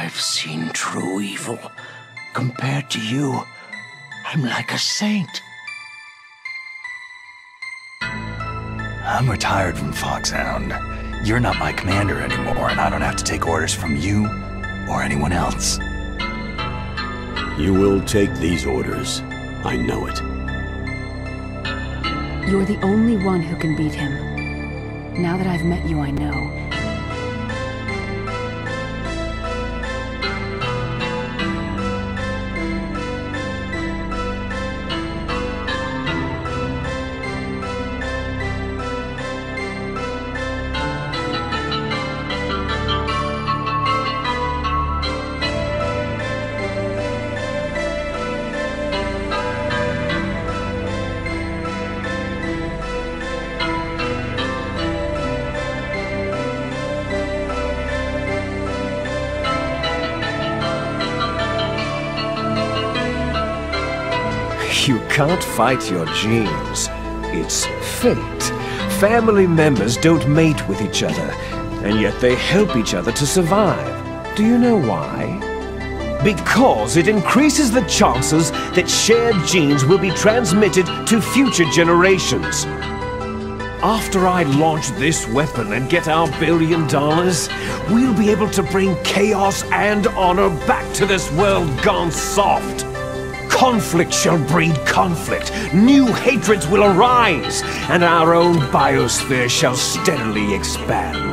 I've seen true evil. Compared to you, I'm like a saint. I'm retired from Foxhound. You're not my commander anymore, and I don't have to take orders from you or anyone else. You will take these orders. I know it. You're the only one who can beat him. Now that I've met you, I know. You can't fight your genes. It's fate. Family members don't mate with each other, and yet they help each other to survive. Do you know why? Because it increases the chances that shared genes will be transmitted to future generations. After I launch this weapon and get our $1 billion, we'll be able to bring chaos and honor back to this world gone soft. Conflict shall breed conflict, new hatreds will arise, and our own biosphere shall steadily expand.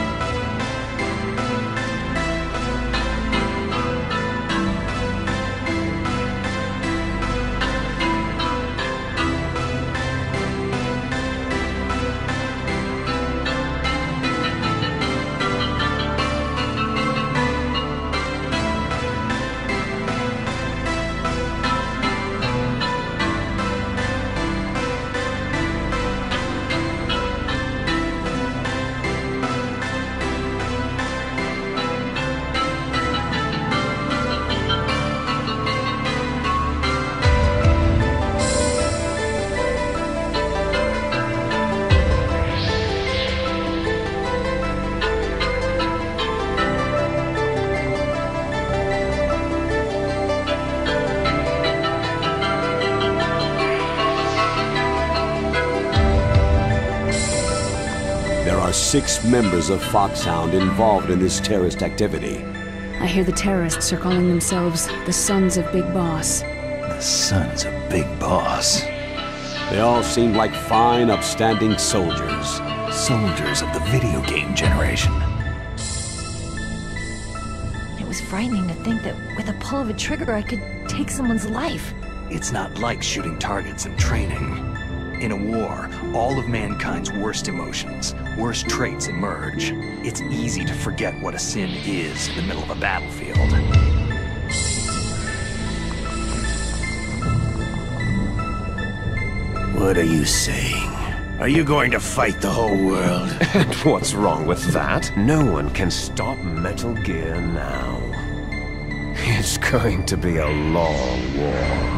There are 6 members of Foxhound involved in this terrorist activity. I hear the terrorists are calling themselves the Sons of Big Boss. The Sons of Big Boss. They all seem like fine, upstanding soldiers. Soldiers of the video game generation. It was frightening to think that with a pull of a trigger I could take someone's life. It's not like shooting targets in training. In a war, all of mankind's worst emotions, worst traits emerge. It's easy to forget what a sin is in the middle of a battlefield. What are you saying? Are you going to fight the whole world? And what's wrong with that? No one can stop Metal Gear now. It's going to be a long war.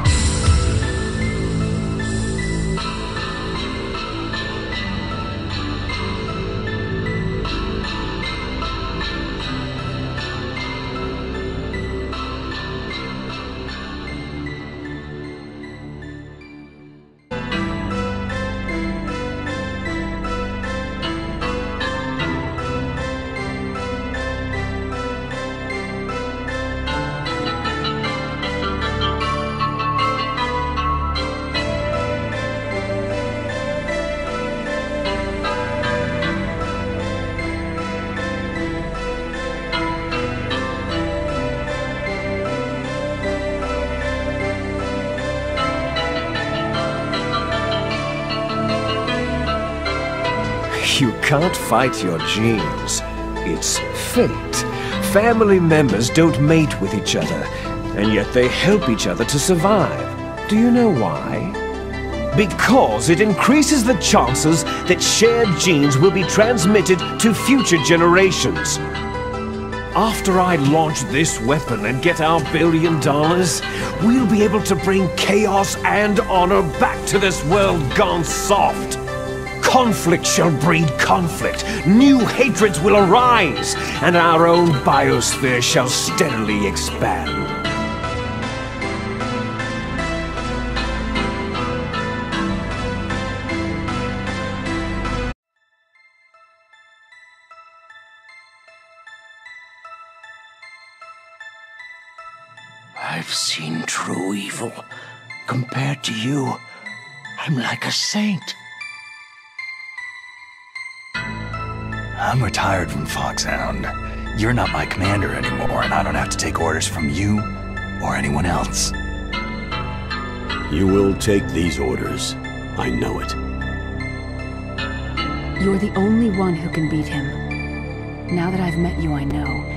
You can't fight your genes. It's fate. Family members don't mate with each other, and yet they help each other to survive. Do you know why? Because it increases the chances that shared genes will be transmitted to future generations. After I launch this weapon and get our $1 billion, we'll be able to bring chaos and honor back to this world gone soft. Conflict shall breed conflict. New hatreds will arise, and our own biosphere shall steadily expand. I've seen true evil. Compared to you, I'm like a saint. I'm retired from Foxhound. You're not my commander anymore, and I don't have to take orders from you or anyone else. You will take these orders. I know it. You're the only one who can beat him. Now that I've met you, I know.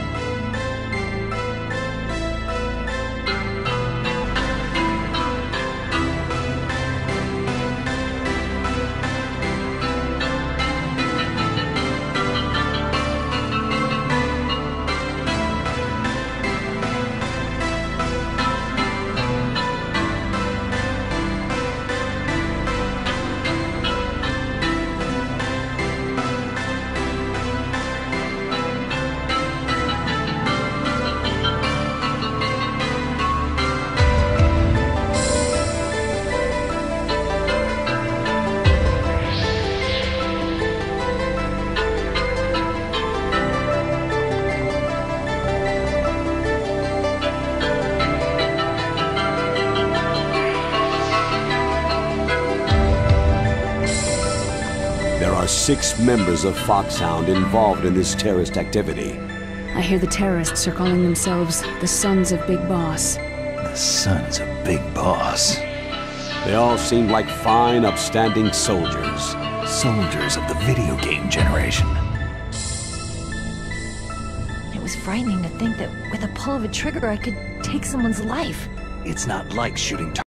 There are 6 members of Foxhound involved in this terrorist activity. I hear the terrorists are calling themselves the Sons of Big Boss. The Sons of Big Boss. They all seem like fine, upstanding soldiers. Soldiers of the video game generation. It was frightening to think that with a pull of a trigger I could take someone's life. It's not like shooting